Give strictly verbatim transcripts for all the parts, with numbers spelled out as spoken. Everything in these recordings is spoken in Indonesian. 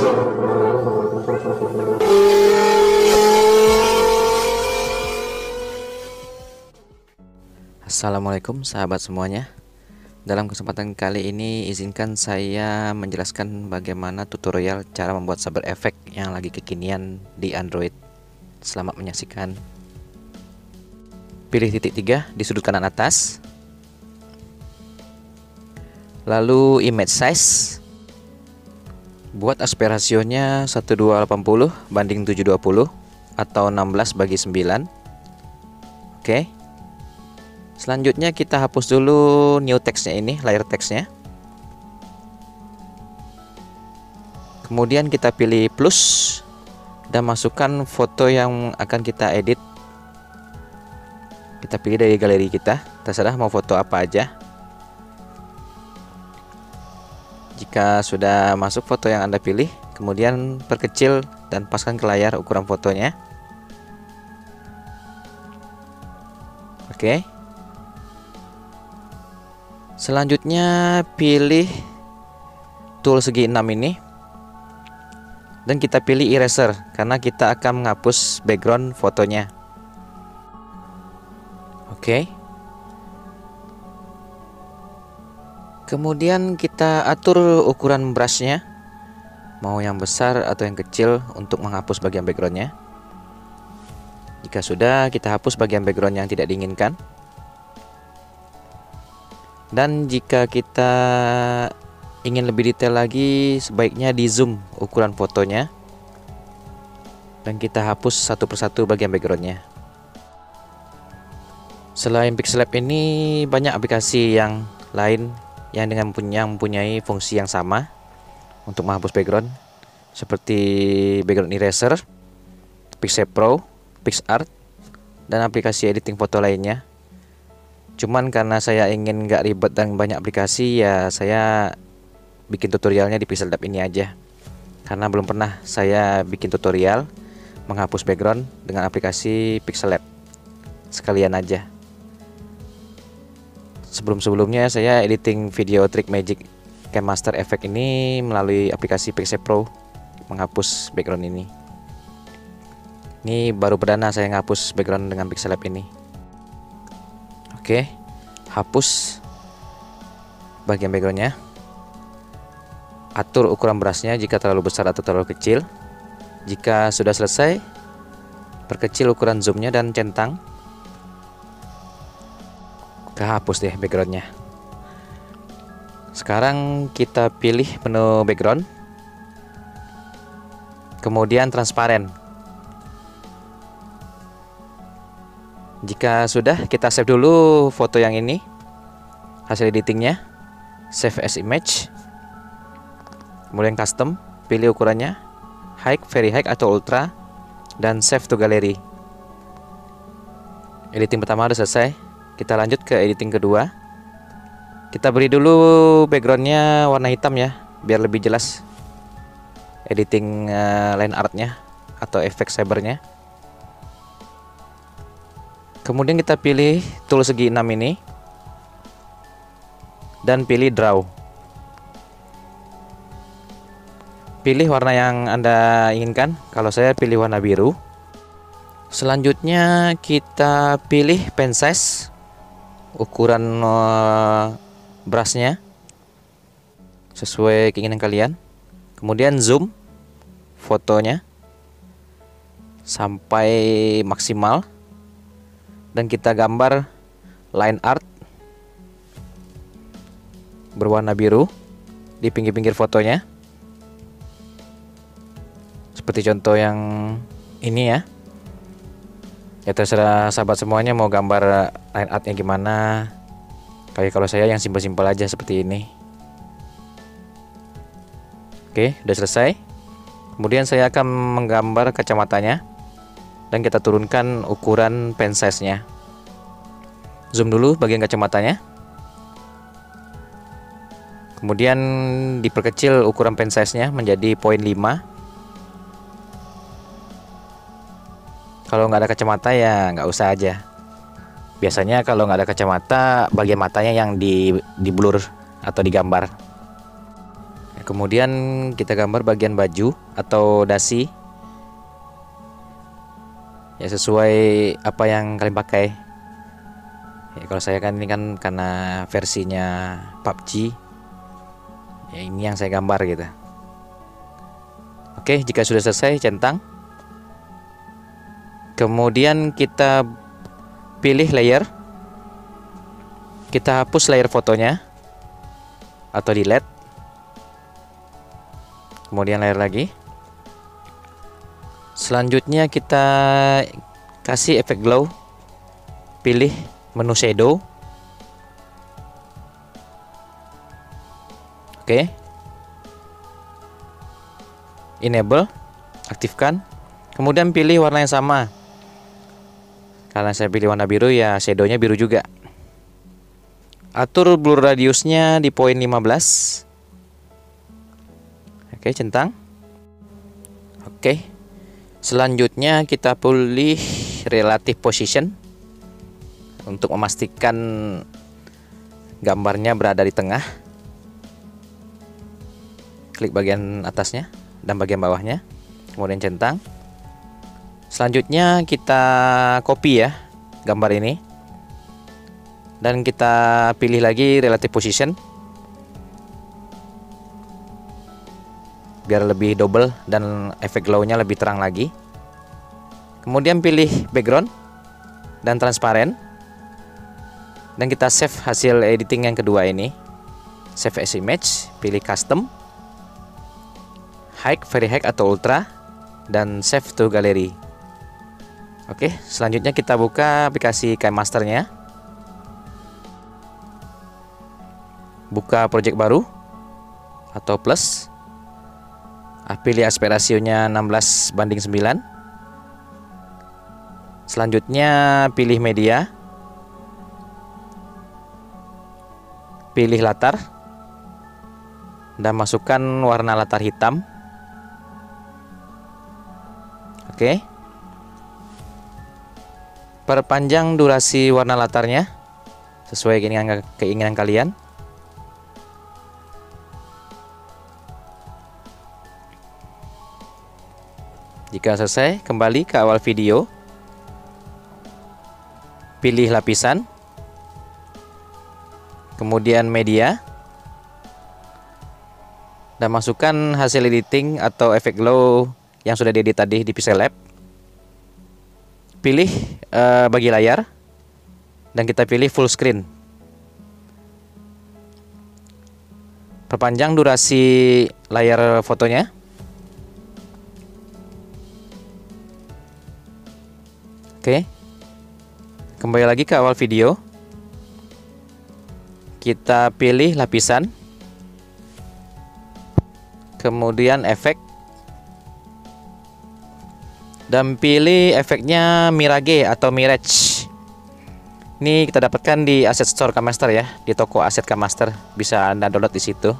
Assalamualaikum sahabat semuanya. Dalam kesempatan kali ini izinkan saya menjelaskan bagaimana tutorial cara membuat saber efek yang lagi kekinian di Android. Selamat menyaksikan. Pilih titik tiga di sudut kanan atas, lalu image size. Buat aspek rasionya satu dua delapan puluh banding tujuh dua puluh atau enam belas bagi sembilan. Oke. Selanjutnya kita hapus dulu new text-nya ini, layer text-nya. Kemudian kita pilih plus dan masukkan foto yang akan kita edit. Kita pilih dari galeri kita, terserah mau foto apa aja. Jika sudah masuk foto yang Anda pilih, kemudian perkecil dan paskan ke layar ukuran fotonya. Oke. Selanjutnya pilih tool segi enam ini dan kita pilih eraser karena kita akan menghapus background fotonya. Oke. Kemudian kita atur ukuran brushnya, mau yang besar atau yang kecil untuk menghapus bagian backgroundnya. Jika sudah, kita hapus bagian background yang tidak diinginkan. Dan jika kita ingin lebih detail lagi, sebaiknya di zoom ukuran fotonya dan kita hapus satu persatu bagian backgroundnya. Selain Pixellab ini, banyak aplikasi yang lain yang dengan punya mempunyai fungsi yang sama untuk menghapus background, seperti background eraser, Pixel Pro, PixArt, dan aplikasi editing foto lainnya. Cuman karena saya ingin nggak ribet dan banyak aplikasi, ya saya bikin tutorialnya di Pixellab ini aja. Karena belum pernah saya bikin tutorial menghapus background dengan aplikasi Pixellab. Sekalian aja. Sebelum-sebelumnya saya editing video trik magic Cammaster Effect ini melalui aplikasi Pixel Pro menghapus background ini. Ini baru perdana saya menghapus background dengan Pixellab ini. Oke, hapus bagian backgroundnya. Atur ukuran brushnya jika terlalu besar atau terlalu kecil. Jika sudah selesai, perkecil ukuran zoomnya dan centang. Oke, hapus deh backgroundnya. Sekarang kita pilih menu background, kemudian transparan. Jika sudah, kita save dulu foto yang ini, hasil editingnya, save as image, kemudian custom, pilih ukurannya, high, very high atau ultra, dan save to gallery. Editing pertama sudah selesai, kita lanjut ke editing kedua. Kita beri dulu backgroundnya warna hitam ya, biar lebih jelas editing uh, line artnya atau efek sabernya. Kemudian kita pilih tool segi enam ini dan pilih draw. Pilih warna yang Anda inginkan. Kalau saya pilih warna biru. Selanjutnya kita pilih pen size, ukuran uh, brushnya sesuai keinginan kalian. Kemudian zoom fotonya sampai maksimal. Dan kita gambar line art berwarna biru di pinggir-pinggir fotonya, seperti contoh yang ini ya. Ya terserah sahabat semuanya mau gambar line artnya gimana. Kayak kalau saya yang simpel-simpel aja seperti ini. Oke, udah selesai. Kemudian saya akan menggambar kacamatanya dan kita turunkan ukuran pen size-nya. Zoom dulu bagian kacamatanya. Kemudian diperkecil ukuran pen size-nya menjadi nol koma lima. Kalau nggak ada kacamata ya nggak usah aja. Biasanya kalau nggak ada kacamata, bagian matanya yang di, di blur atau digambar. Kemudian kita gambar bagian baju atau dasi ya, sesuai apa yang kalian pakai ya. Kalau saya kan ini kan karena versinya P U B G ya, ini yang saya gambar gitu. Oke, jika sudah selesai centang, kemudian kita pilih layer, kita hapus layer fotonya atau delete, kemudian layer lagi. Selanjutnya kita kasih efek glow, pilih menu shadow. Oke, enable, aktifkan, kemudian pilih warna yang sama. Karena saya pilih warna biru ya, shadownya biru juga. Atur blur radiusnya di poin lima belas. Oke, centang. Oke, selanjutnya kita pilih relative position untuk memastikan gambarnya berada di tengah. Klik bagian atasnya dan bagian bawahnya, kemudian centang. Selanjutnya kita copy ya gambar ini, dan kita pilih lagi relative position biar lebih double dan efek glow-nya lebih terang lagi. Kemudian pilih background dan transparent, dan kita save hasil editing yang kedua ini. Save as image, pilih custom, high, very high atau ultra, dan save to gallery. Oke, selanjutnya kita buka aplikasi KineMaster-nya. Buka project baru atau plus. Pilih aspek rasionya enam belas banding sembilan. Selanjutnya pilih media. Pilih latar dan masukkan warna latar hitam. Oke. Perpanjang durasi warna latarnya sesuai keinginan, keinginan kalian. Jika selesai, kembali ke awal video. Pilih lapisan. Kemudian media. Dan masukkan hasil editing atau efek glow yang sudah diedit tadi di Pixel Lab. Pilih uh, bagi layar, dan kita pilih full screen. Perpanjang durasi layar fotonya. Oke, kembali lagi ke awal video. Kita pilih lapisan, kemudian efek, dan pilih efeknya Mirage atau Mirage. Ini kita dapatkan di Asset Store KineMaster ya, di toko aset KineMaster, bisa Anda download di situ.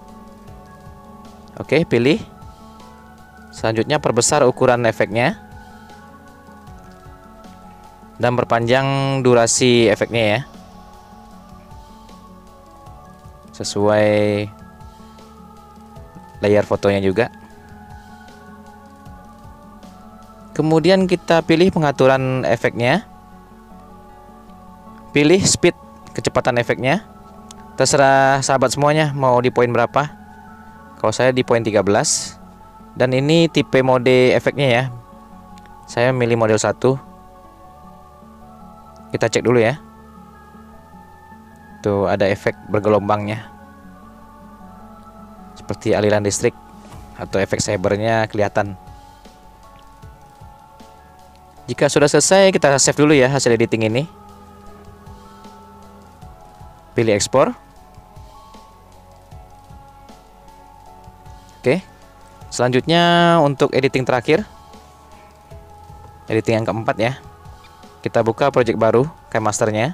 Oke, pilih. Selanjutnya perbesar ukuran efeknya dan perpanjang durasi efeknya ya, sesuai layer fotonya juga. Kemudian kita pilih pengaturan efeknya. Pilih speed, kecepatan efeknya. Terserah sahabat semuanya mau di poin berapa. Kalau saya di poin tiga belas. Dan ini tipe mode efeknya ya. Saya milih model satu. Kita cek dulu ya. Tuh ada efek bergelombangnya, seperti aliran listrik atau efek cybernya kelihatan. Jika sudah selesai, kita save dulu ya hasil editing ini. Pilih ekspor. Oke. Selanjutnya untuk editing terakhir, editing yang keempat ya. Kita buka project baru KineMaster-nya.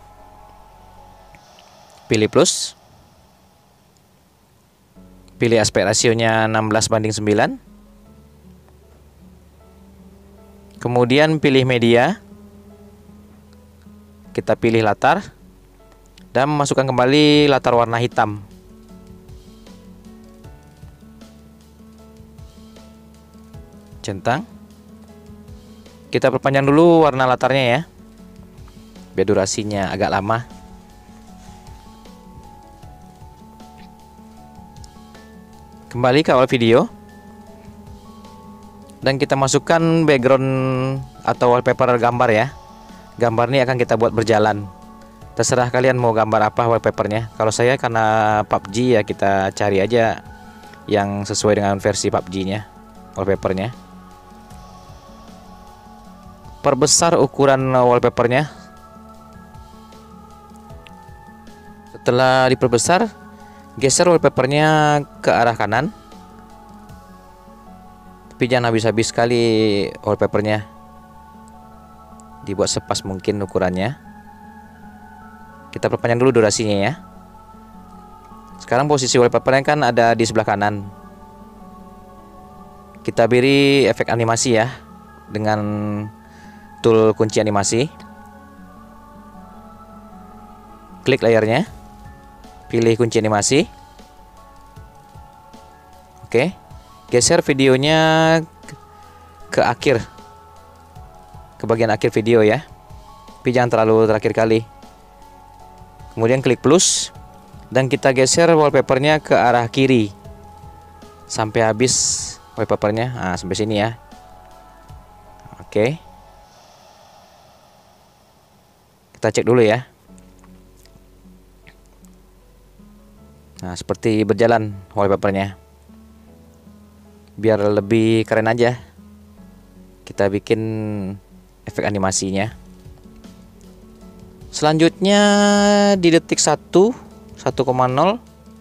Pilih plus. Pilih aspek rasionya enam belas banding sembilan. Kemudian pilih media. Kita pilih latar dan masukkan kembali latar warna hitam. Centang. Kita perpanjang dulu warna latarnya ya, biar durasinya agak lama. Kembali ke awal video, dan kita masukkan background atau wallpaper gambar ya. Gambar ini akan kita buat berjalan. Terserah kalian mau gambar apa wallpapernya. Kalau saya karena P U B G ya, kita cari aja yang sesuai dengan versi P U B G-nya wallpapernya. Perbesar ukuran wallpapernya. Setelah diperbesar, geser wallpapernya ke arah kanan. Tapi jangan habis-habis sekali wallpapernya. Dibuat sepas mungkin ukurannya. Kita perpanjang dulu durasinya ya. Sekarang posisi wallpapernya kan ada di sebelah kanan. Kita beri efek animasi ya dengan tool kunci animasi. Klik layarnya, pilih kunci animasi. Oke, geser videonya ke akhir, ke bagian akhir video ya, tapi jangan terlalu terakhir kali. Kemudian klik plus, dan kita geser wallpapernya ke arah kiri sampai habis wallpapernya. Nah, sampai sini ya. Oke, kita cek dulu ya. Nah, seperti berjalan wallpapernya. Biar lebih keren aja, kita bikin efek animasinya. Selanjutnya di detik satu koma nol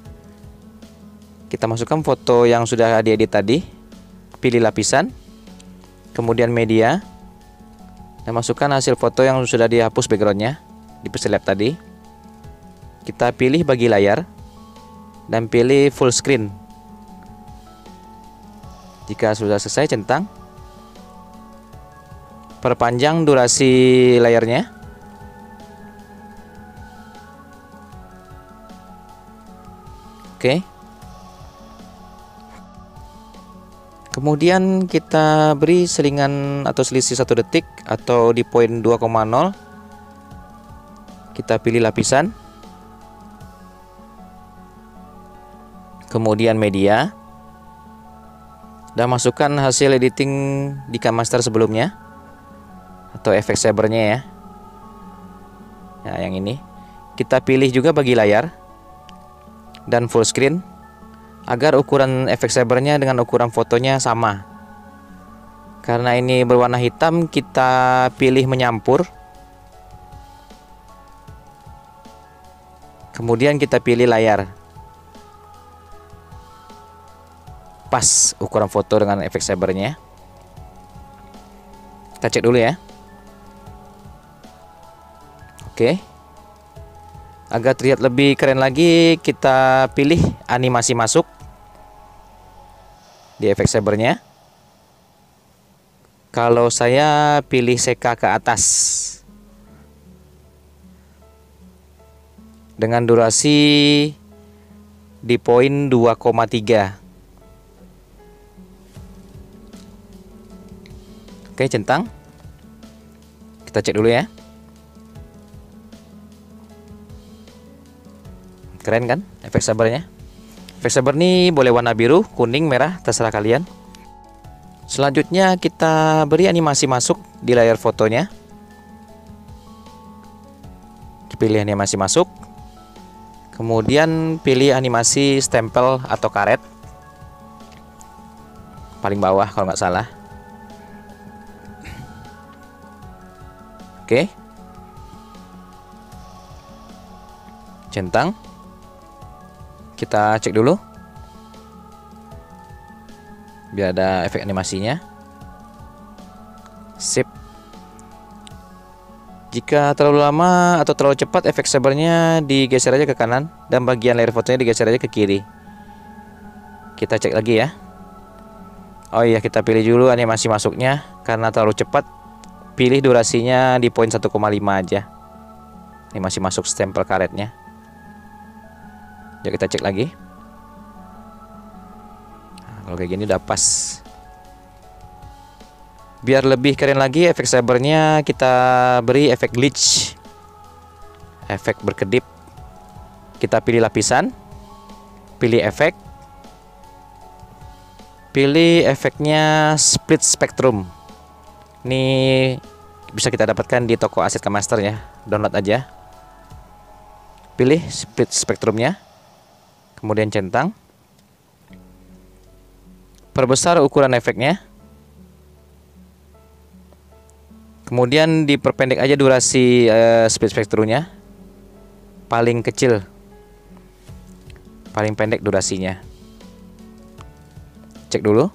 kita masukkan foto yang sudah diedit tadi. Pilih lapisan, kemudian media, dan masukkan hasil foto yang sudah dihapus backgroundnya di peselab tadi. Kita pilih bagi layar dan pilih full screen. Jika sudah selesai, centang. Perpanjang durasi layarnya. Oke. Kemudian kita beri selingan atau selisih satu detik atau di poin dua koma nol. Kita pilih lapisan, kemudian media, dan masukkan hasil editing di KineMaster sebelumnya atau efek sabernya ya. Nah, yang ini kita pilih juga bagi layar dan full screen agar ukuran efek sabernya dengan ukuran fotonya sama. Karena ini berwarna hitam, kita pilih menyampur. Kemudian kita pilih layar. Pas ukuran foto dengan efek sabernya. Kita cek dulu ya. Oke. Agar terlihat lebih keren lagi, kita pilih animasi masuk di efek sabernya. Kalau saya pilih seka ke atas dengan durasi di poin dua koma tiga. Oke, centang. Kita cek dulu ya. Keren kan efek sabernya? Efek saber ini boleh warna biru, kuning, merah, terserah kalian. Selanjutnya kita beri animasi masuk di layar fotonya. Pilih animasi masuk. Kemudian pilih animasi stempel atau karet. Paling bawah kalau nggak salah. Oke. Centang. Kita cek dulu biar ada efek animasinya. Sip. Jika terlalu lama atau terlalu cepat, efek sabernya digeser aja ke kanan dan bagian layar fotonya digeser aja ke kiri. Kita cek lagi ya. Oh iya, kita pilih dulu animasi masuknya. Karena terlalu cepat, pilih durasinya di poin satu koma lima aja. Animasi masuk stempel karetnya. Yuk kita cek lagi. Nah, kalau kayak gini udah pas. Biar lebih keren lagi efek sabernya, kita beri efek glitch, efek berkedip. Kita pilih lapisan, pilih efek, pilih efeknya split spectrum. Ini bisa kita dapatkan di toko aset Kamaster ya, download aja. Pilih split spektrumnya, kemudian centang, perbesar ukuran efeknya, kemudian diperpendek aja durasi uh, split spektrumnya, paling kecil, paling pendek durasinya. Cek dulu.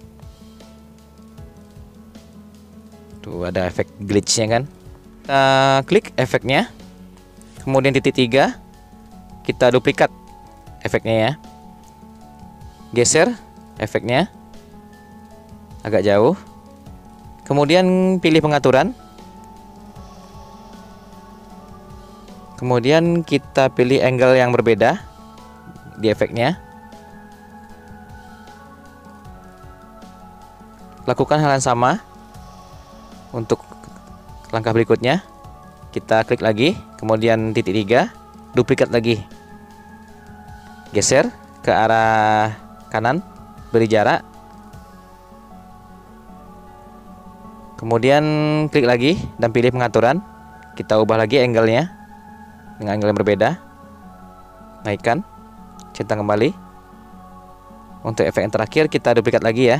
Tuh ada efek glitchnya kan. Kita klik efeknya, kemudian titik tiga, kita duplikat efeknya ya. Geser efeknya agak jauh. Kemudian pilih pengaturan. Kemudian kita pilih angle yang berbeda di efeknya. Lakukan hal yang sama untuk langkah berikutnya. Kita klik lagi, kemudian titik tiga, duplikat lagi. Geser ke arah kanan, beri jarak. Kemudian klik lagi dan pilih pengaturan. Kita ubah lagi angle-nya dengan angle yang berbeda. Naikkan, centang kembali. Untuk efek yang terakhir kita duplikat lagi ya.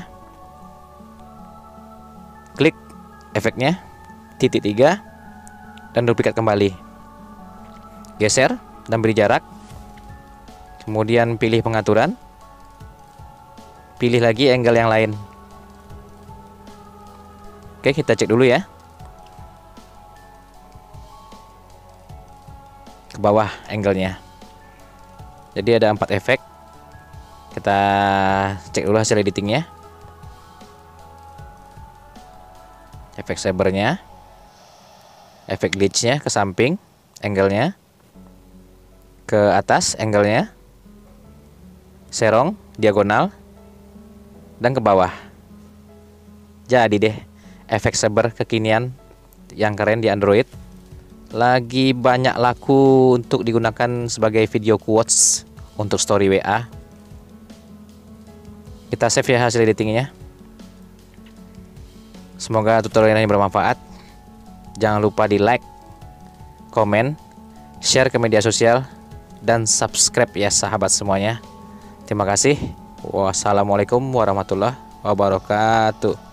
Klik efeknya, titik tiga, dan duplikat kembali. Geser dan beri jarak. Kemudian pilih pengaturan. Pilih lagi angle yang lain. Oke, kita cek dulu ya. Ke bawah angle-nya. Jadi ada empat efek. Kita cek dulu hasil editingnya. Efek sabernya, efek glitchnya ke samping, angle-nya ke atas, angle-nya serong, diagonal, dan ke bawah. Jadi deh efek saber kekinian yang keren di Android. Lagi banyak laku untuk digunakan sebagai video quotes untuk story W A. Kita save ya hasil editingnya. Semoga tutorial ini bermanfaat. Jangan lupa di like, komen, share ke media sosial, dan subscribe ya sahabat semuanya. Terima kasih. Wassalamualaikum warahmatullahi wabarakatuh.